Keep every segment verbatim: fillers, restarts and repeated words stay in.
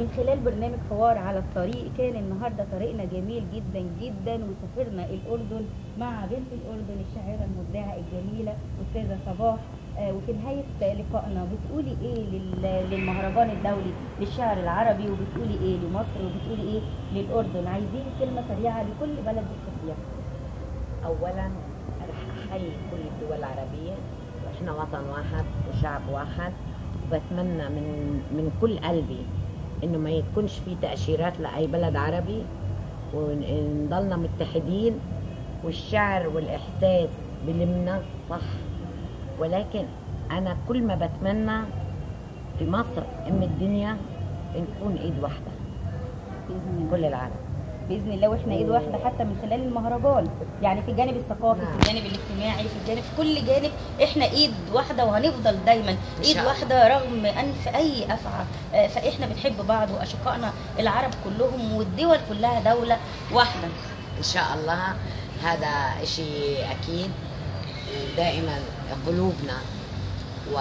من خلال برنامج حوار على الطريق. كان النهارده طريقنا جميل جدا جدا، وسافرنا الأردن مع بنت الأردن الشاعرة المبدعة الجميلة أستاذة صباح. آه وفي نهاية لقائنا بتقولي إيه للمهرجان الدولي للشعر العربي، وبتقولي إيه لمصر، وبتقولي إيه للأردن؟ عايزين كلمة سريعة لكل بلد بتحبيها. أولا رح أحيي كل الدول العربية، وإحنا وطن واحد وشعب واحد، وبتمنى من من كل قلبي إنه ما يكونش في تأشيرات لأي بلد عربي، ونضلنا متحدين، والشعر والإحساس بلمنا صح. ولكن أنا كل ما بتمنى في مصر أم الدنيا نكون إيد واحدة بإذن الله. كل العالم باذن الله، واحنا ايد واحده حتى من خلال المهرجان، يعني في الجانب الثقافي، نعم. في الجانب الاجتماعي، في الجانب في كل جانب احنا ايد واحده، وهنفضل دايما ايد واحده رغم انف اي افعى. فاحنا بنحب بعض، واشقائنا العرب كلهم والدول كلها دوله واحده ان شاء الله. هذا شيء اكيد. دائما قلوبنا و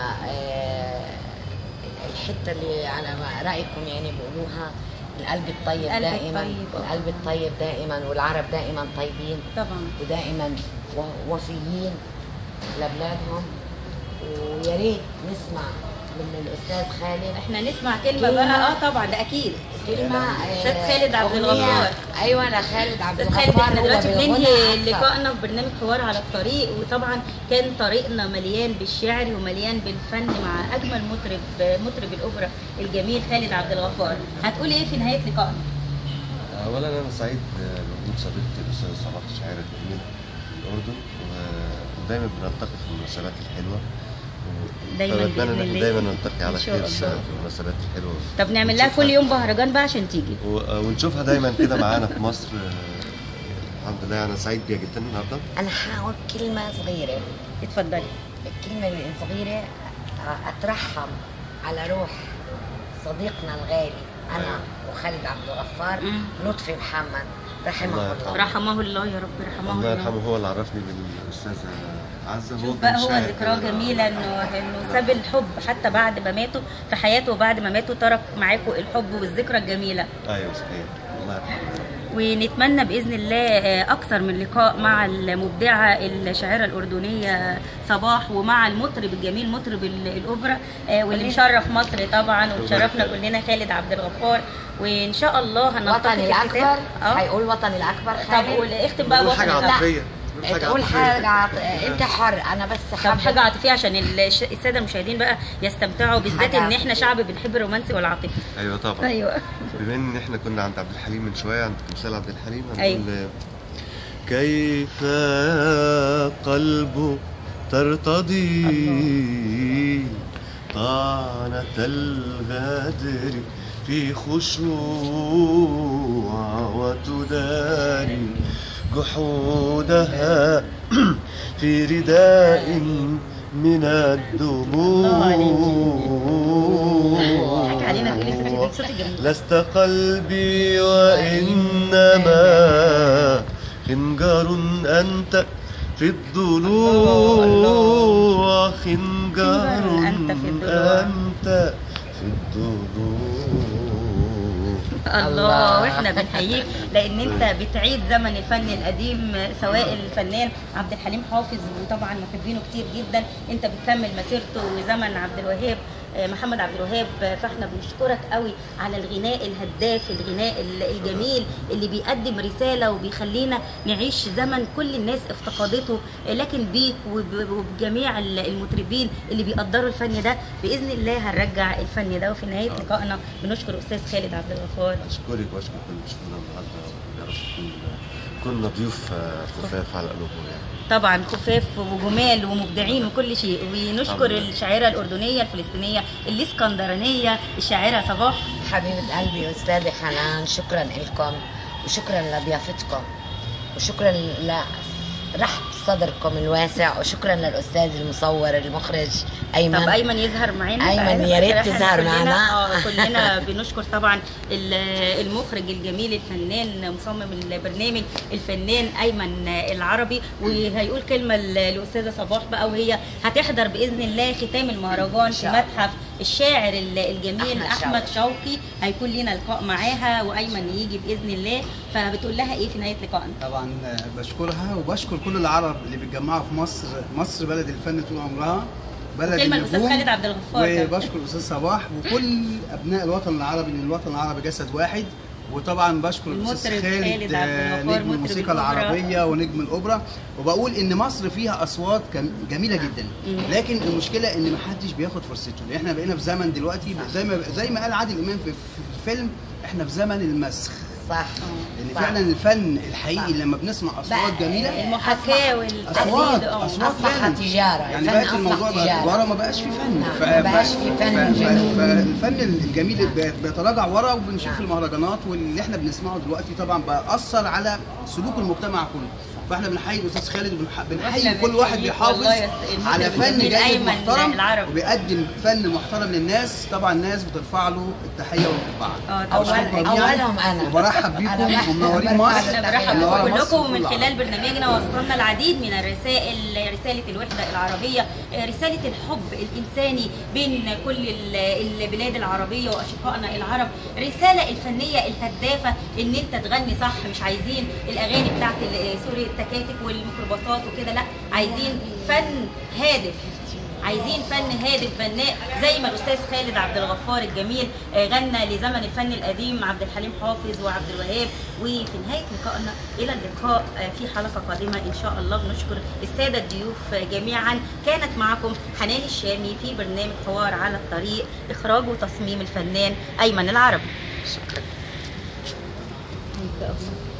الحته اللي على رايكم يعني بيقولوها القلب الطيب القلب دائما الطيب. القلب الطيب دائما، والعرب دائما طيبين طبعا، ودائما وفيين لبلادهم. ويا ريت نسمع من الاستاذ خالد. احنا نسمع كلمه بقى. اه طبعا، ده اكيد كلمه استاذ خالد عبد الغفار. ايوه انا خالد عبد استاذ الغفار. خالد، احنا دلوقتي بننهي لقائنا في برنامج حوار على الطريق، وطبعا كان طريقنا مليان بالشعر ومليان بالفن مع اجمل مطرب مطرب الاوبرا الجميل خالد عبد الغفار. هتقولي ايه في نهايه لقائنا؟ اولا انا سعيد بوجود صديقتي الاستاذه صباح الشاعره الجميله في الاردن، ودايما بنلتقي في المناسبات الحلوه، دايما بتمنى ان دايما نلتقي على خير في المناسبات الحلوه. طب نعمل لها كل يوم مهرجان بقى عشان تيجي ونشوفها دايما كده معانا في مصر. الحمد لله انا سعيد بيها جدا النهارده. انا هقول كلمه صغيره. اتفضلي. الكلمه الصغيره اترحم على روح صديقنا الغالي انا وخالد عبد الغفار لطفي محمد رحمه الله. رحمه الله يا رب، رحمه الله. الله يرحمه، هو اللي عرفني بالاستاذه عزه. هو بقى هو ذكراه جميله انه انه ساب الحب حتى بعد ما ماتوا في حياته، وبعد ما ماتوا ترك معاكم الحب والذكرى الجميله. ايوه صحيح، الله يرحمه. ونتمنى باذن الله اكثر من لقاء مع المبدعه الشاعره الاردنيه صباح، ومع المطرب الجميل مطرب الاوبرا واللي مشرف مصر طبعا، ومشرفنا كلنا خالد عبد الغفار. وان شاء الله هنلتقي وطني الاكبر. هيقول وطني الاكبر خالد. طب اختم بقى وطني الاكبر. تقول حاجه عط... انت حر، انا بس حابه حاجه عاطفيه عشان الساده المشاهدين بقى يستمتعوا، بالذات ان احنا شعب بنحب الرومانسي والعاطفي. ايوه طبعا. ايوه. بما ان احنا كنا عند عبد الحليم من شويه، عند تمثال عبد الحليم، هنقول أيوة. كيف قلب ترتضي طعنة الغدر في خشوع، وتداري جحودها في رداء من الدموع. لست قلبي وإنما خنجر أنت في الضلوع، خنجر أنت في الضلوع. الله، واحنا بنحييك لان انت بتعيد زمن الفن القديم، سواء الفنان عبد الحليم حافظ وطبعا محبينه كتير جدا، انت بتكمل مسيرته وزمن عبد الوهاب محمد عبد الوهاب. فاحنا بنشكرك قوي على الغناء الهداف، الغناء الجميل اللي بيقدم رساله وبيخلينا نعيش زمن كل الناس افتقدته، لكن بيك وبجميع المطربين اللي بيقدروا الفن ده باذن الله هنرجع الفن ده. وفي نهايه لقائنا بنشكر استاذ خالد عبد الغفار. اشكرك واشكر كل مشكورنا النهارده، يا رب كنا ضيوف خفاف على قلوبهم يعني. طبعا خفاف وجمال ومبدعين وكل شيء. ونشكر الشاعره الاردنيه الفلسطينيه الاسكندرانيه الشاعره صباح. حبيبه قلبي استاذه حنان، شكرا لكم وشكرا لضيافتكم وشكرا لرحب صدركم الواسع، وشكرا للاستاذ المصور المخرج ايمن. طب ايمن يظهر معانا. ايمن يا ريت تظهر معانا. اه كلنا بنشكر طبعا المخرج الجميل الفنان مصمم البرنامج الفنان ايمن العربي. وهيقول كلمه الاستاذه صباح بقى، وهي هتحضر باذن الله ختام المهرجان في متحف الشاعر الجميل أحمد احمد شوقي هيكون لينا لقاء معاها، وايمن يجي باذن الله. فبتقول لها ايه في نهايه لقائنا؟ طبعا بشكرها وبشكر كل العرب اللي بيتجمعوا في مصر. مصر بلد الفن طول عمرها، بلد كلمه الاستاذ خالد عبد الغفار، وبشكر الاستاذ صباح وكل ابناء الوطن العربي، لان الوطن العربي جسد واحد. وطبعا بشكر الاستاذ خالد نجم الموسيقى العربيه ونجم الاوبرا. وبقول ان مصر فيها اصوات جميله جدا، لكن المشكله ان محدش بياخد فرصته. لان احنا بقينا في زمن دلوقتي زي ما زي ما قال عادل امام في الفيلم، احنا في زمن المسخ. صح. لان فعلا الفن الحقيقي لما بنسمع اصوات جميله، المحاكاه والتقليد، اصوات اصوات فعلا تجاره، يعني بقت الموضوع بقى تجاره، ما بقاش في فن. ما بقاش في فن. فالفن الجميل بيتراجع ورا، وبنشوف المهرجانات واللي احنا بنسمعه دلوقتي طبعا بقى اثر على سلوك المجتمع كله. فاحنا بنحيي الاستاذ خالد وبنحيي كل واحد بيحافظ على فن جيد محترم وبيقدم فن محترم للناس. طبعا الناس بترفع له التحيه والارفاع. اولهم انا وبرحب بيكم ومنورين مصر. احنا برحب بكم. ومن خلال برنامجنا وصلنا العديد من الرسائل، رساله الوحده العربيه، رساله الحب الانساني بين كل البلاد العربيه واشقائنا العرب، رساله الفنيه الهدافه ان انت تغني صح. مش عايزين الاغاني بتاعت سوري التكاتك والميكروباصات وكده، لا، عايزين فن هادف، عايزين فن هادف بناء زي ما الاستاذ خالد عبد الغفار الجميل غنى لزمن الفن القديم عبد الحليم حافظ وعبد الوهاب. وفي نهايه لقائنا الى اللقاء في حلقه قادمه ان شاء الله. بنشكر الساده الضيوف جميعا. كانت معكم حنان الشامي في برنامج حوار على الطريق، اخراج وتصميم الفنان ايمن العربي. شكرا.